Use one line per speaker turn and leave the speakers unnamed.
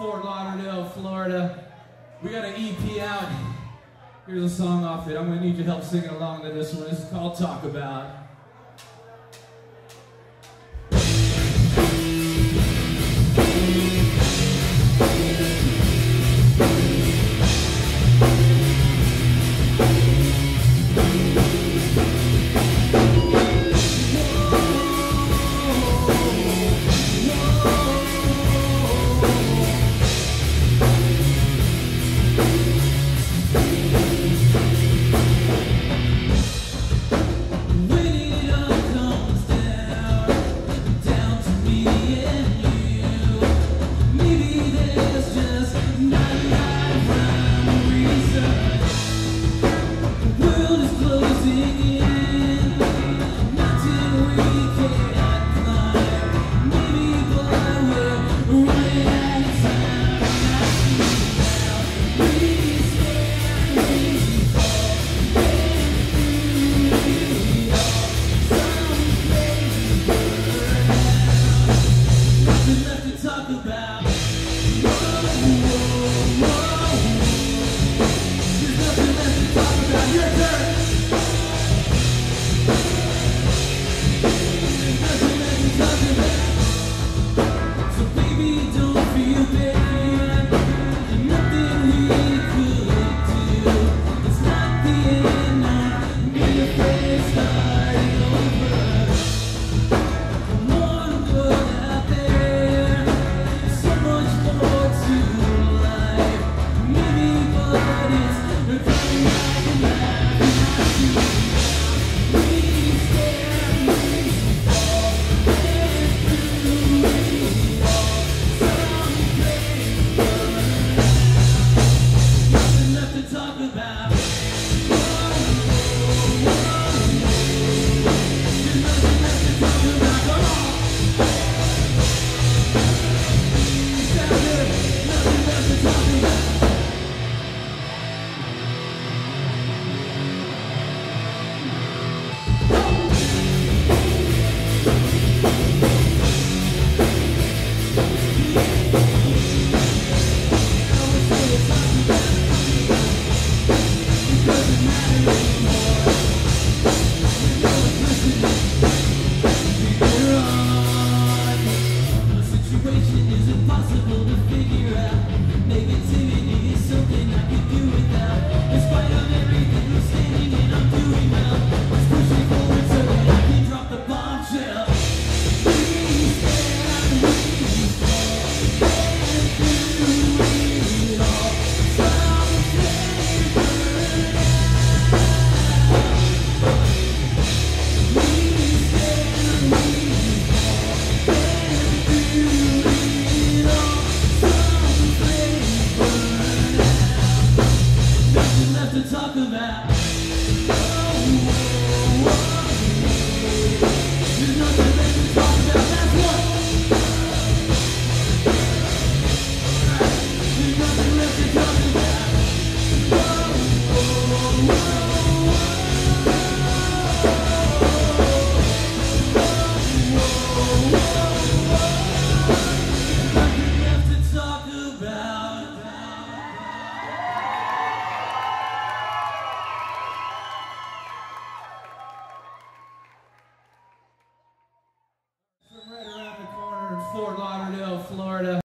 Fort Lauderdale, Florida. We got an EP out. Here's a song off it. I'm going to need your help singing along to this one. This is called Talkabout. To talk about. There's nothing left to talk about. That's what. There's nothing left to talk about. Nothing left to talk about. From right around the corner in Fort Lauderdale, Florida.